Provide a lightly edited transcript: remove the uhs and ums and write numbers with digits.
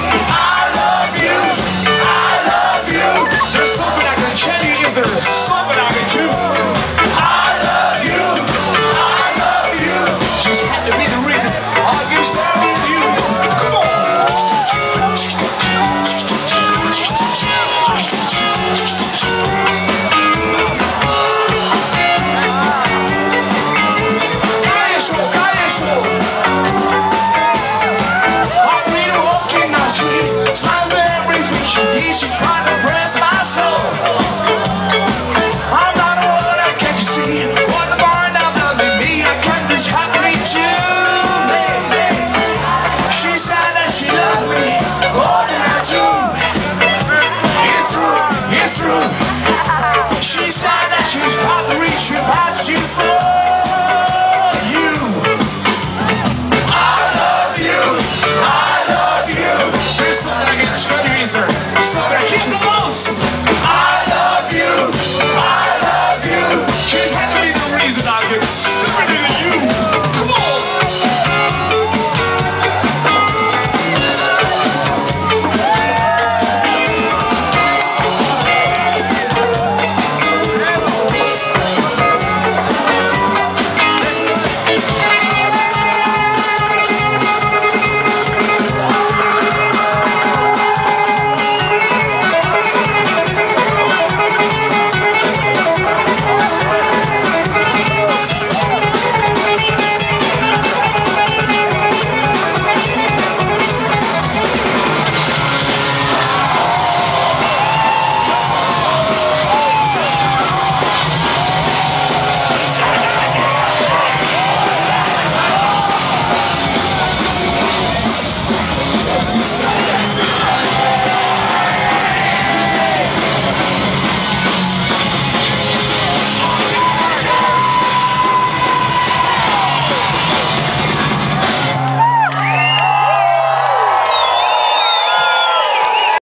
I love you, I love you. There's something I can tell you. Is there something I can do? I love you, I love you. Just had to be the reason I can stand with you. Come on. She tried